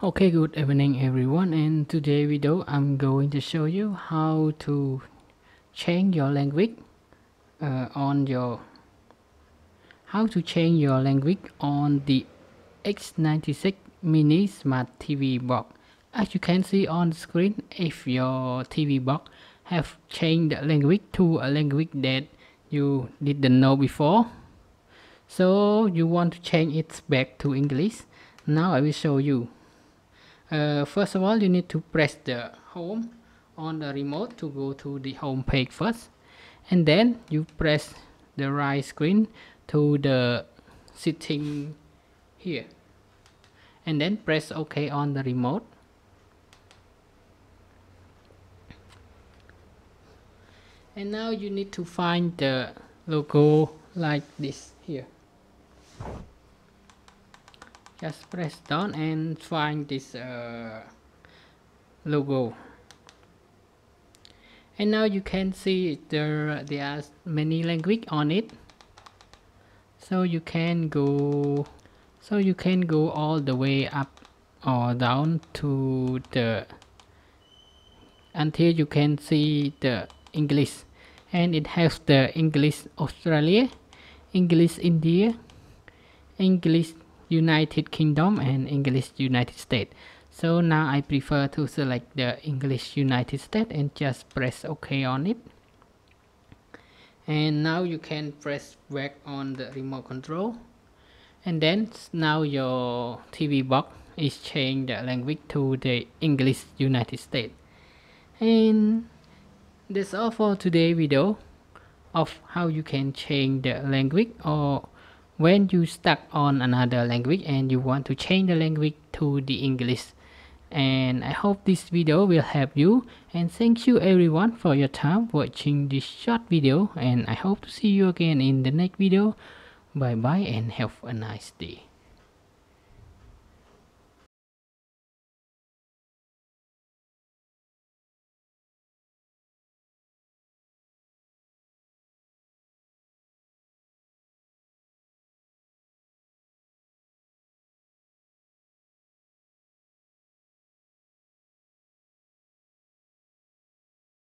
Okay, good evening everyone. In today's video I'm going to show you how to change your language on the X96 Mini Smart TV box. As you can see on the screen, if your TV box have changed the language to a language that you didn't know before, so you want to change it back to English. Now I will show you. First of all, you need to press the home on the remote to go to the home page first, and then you press the right screen to the setting here, and then press OK on the remote. And now you need to find the logo like this here. Just press down and find this logo, and now you can see there are many language on it, so you can go all the way up or down to the until you can see the English, and it has the English Australia, English India, English United Kingdom, and English United States. So now I prefer to select the English United States and just press OK on it. And now you can press back on the remote control, and then now your TV box is changed the language to the English United States. And that's all for today's video of how you can change the language, or when you stuck on another language and you want to change the language to the English. And I hope this video will help you, and thank you everyone for your time watching this short video, and I hope to see you again in the next video. Bye bye and have a nice day.